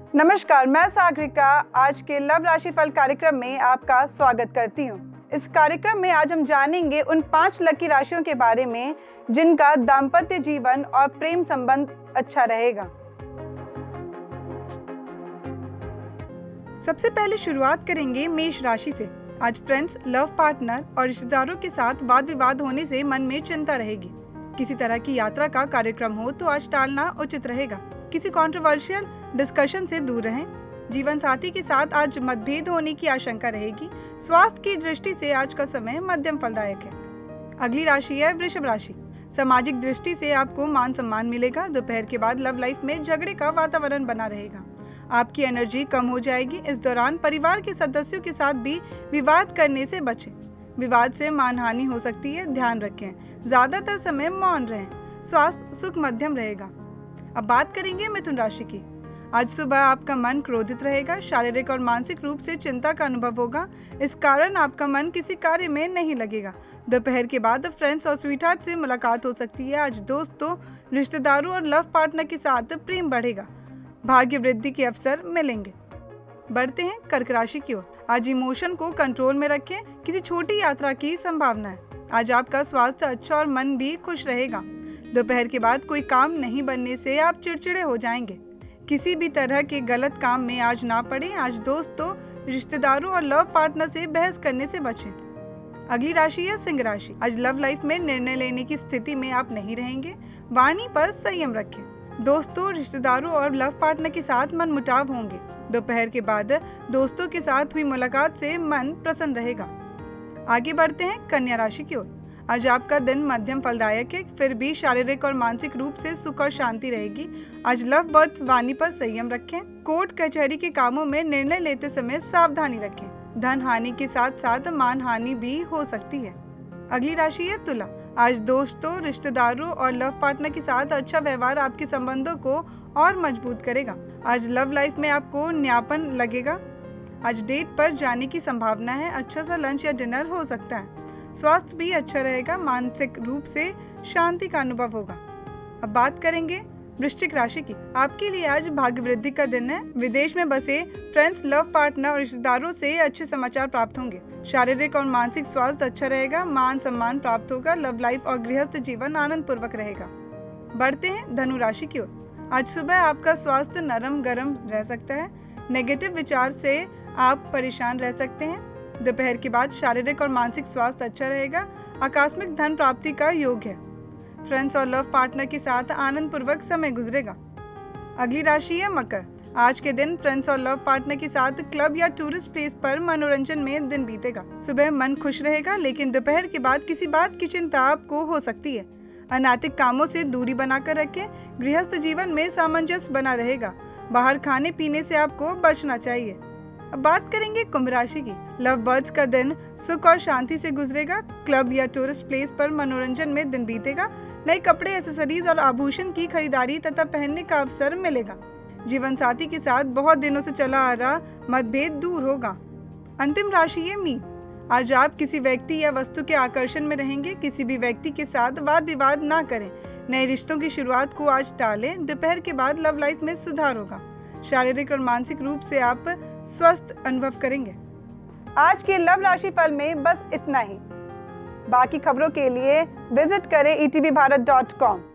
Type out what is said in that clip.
नमस्कार, मैं सागरिका आज के लव राशिफल कार्यक्रम में आपका स्वागत करती हूँ। इस कार्यक्रम में आज हम जानेंगे उन 5 लकी राशियों के बारे में जिनका दाम्पत्य जीवन और प्रेम संबंध अच्छा रहेगा। सबसे पहले शुरुआत करेंगे मेष राशि से। आज फ्रेंड्स, लव पार्टनर और रिश्तेदारों के साथ वाद विवाद होने से मन में चिंता रहेगी। किसी तरह की यात्रा का कार्यक्रम हो तो आज टालना उचित रहेगा। किसी कंट्रोवर्शियल डिस्कशन से दूर रहें। जीवन साथी के साथ आज मतभेद होने की आशंका रहेगी। स्वास्थ्य की दृष्टि से आज का समय मध्यम फलदायक है। अगली राशि है वृषभ राशि। सामाजिक दृष्टि से आपको मान सम्मान मिलेगा। दोपहर के बाद लव लाइफ में झगड़े का वातावरण बना रहेगा। आपकी एनर्जी कम हो जाएगी। इस दौरान परिवार के सदस्यों के साथ भी विवाद करने से बचें। विवाद से मानहानि हो सकती है, ध्यान रखें। ज्यादातर समय मौन रहें। स्वास्थ्य सुख मध्यम रहेगा। अब बात करेंगे मिथुन राशि की। आज सुबह आपका मन क्रोधित रहेगा। शारीरिक और मानसिक रूप से चिंता का अनुभव होगा। इस कारण आपका मन किसी कार्य में नहीं लगेगा। दोपहर के बाद फ्रेंड्स और स्वीटहार्ट से मुलाकात हो सकती है। आज दोस्तों, रिश्तेदारों और लव पार्टनर के साथ प्रेम बढ़ेगा। भाग्य वृद्धि के अवसर मिलेंगे। बढ़ते हैं कर्क राशि की ओर। आज इमोशन को कंट्रोल में रखें। किसी छोटी यात्रा की संभावना है। आज आपका स्वास्थ्य अच्छा और मन भी खुश रहेगा। दोपहर के बाद कोई काम नहीं बनने से आप चिड़चिड़े हो जाएंगे। किसी भी तरह के गलत काम में आज ना पड़े। आज दोस्तों, रिश्तेदारों और लव पार्टनर से बहस करने से बचें। अगली राशि है सिंह राशि। आज लव लाइफ में निर्णय लेने की स्थिति में आप नहीं रहेंगे। वाणी पर संयम रखें। दोस्तों, रिश्तेदारों और लव पार्टनर के साथ मनमुटाव होंगे। दोपहर के बाद दोस्तों के साथ हुई मुलाकात से मन प्रसन्न रहेगा। आगे बढ़ते हैं कन्या राशि की ओर। आज आपका दिन मध्यम फलदायक है, फिर भी शारीरिक और मानसिक रूप से सुख और शांति रहेगी। आज लव बर्ड्स वाणी पर संयम रखें। कोर्ट कचहरी के कामों में निर्णय लेते समय सावधानी रखें। धन हानि के साथ साथ मान हानि भी हो सकती है। अगली राशि है तुला। आज दोस्तों, रिश्तेदारों और लव पार्टनर के साथ अच्छा व्यवहार आपके संबंधों को और मजबूत करेगा। आज लव लाइफ में आपको न्यापन लगेगा। आज डेट पर जाने की संभावना है। अच्छा सा लंच या डिनर हो सकता है। स्वास्थ्य भी अच्छा रहेगा। मानसिक रूप से शांति का अनुभव होगा। अब बात करेंगे वृश्चिक राशि की। आपके लिए आज भाग्य वृद्धि का दिन है। विदेश में बसे फ्रेंड्स, लव पार्टनर और रिश्तेदारों से अच्छे समाचार प्राप्त होंगे। शारीरिक और मानसिक स्वास्थ्य अच्छा रहेगा। मान सम्मान प्राप्त होगा। लव लाइफ और गृहस्थ जीवन आनंद पूर्वक रहेगा। बढ़ते हैं धनु राशि की ओर। आज सुबह आपका स्वास्थ्य नरम गरम रह सकता है। नेगेटिव विचार से आप परेशान रह सकते हैं। दोपहर के बाद शारीरिक और मानसिक स्वास्थ्य अच्छा रहेगा। आकस्मिक धन प्राप्ति का योग है। फ्रेंड्स और लव पार्टनर के साथ आनंद पूर्वक समय गुजरेगा। अगली राशि है मकर। आज के दिन फ्रेंड्स और लव पार्टनर के साथ क्लब या टूरिस्ट प्लेस पर मनोरंजन में दिन बीतेगा। सुबह मन खुश रहेगा, लेकिन दोपहर के बाद किसी बात की चिंता आपको हो सकती है। अनैतिक कामों से दूरी बनाकर रखें। गृहस्थ जीवन में सामंजस्य बना रहेगा। बाहर खाने पीने से आपको बचना चाहिए। अब बात करेंगे कुंभ राशि की। लव बर्ड्स का दिन सुख और शांति से गुजरेगा। क्लब या टूरिस्ट प्लेस पर मनोरंजन में दिन बीतेगा। नए कपड़े, एक्सेसरीज और आभूषण की खरीदारी तथा पहनने का अवसर मिलेगा। जीवन साथी के साथ बहुत दिनों से चला आ रहा मतभेद दूर होगा। अंतिम राशि है मीन। आज आप किसी व्यक्ति या वस्तु के आकर्षण में रहेंगे। किसी भी व्यक्ति के साथ वाद विवाद ना करें। नए रिश्तों की शुरुआत को आज टालें। दोपहर के बाद लव लाइफ में सुधार होगा। शारीरिक और मानसिक रूप से आप स्वस्थ अनुभव करेंगे। आज के लव राशि फल में बस इतना ही। बाकी खबरों के लिए विजिट करें etvbharat.com।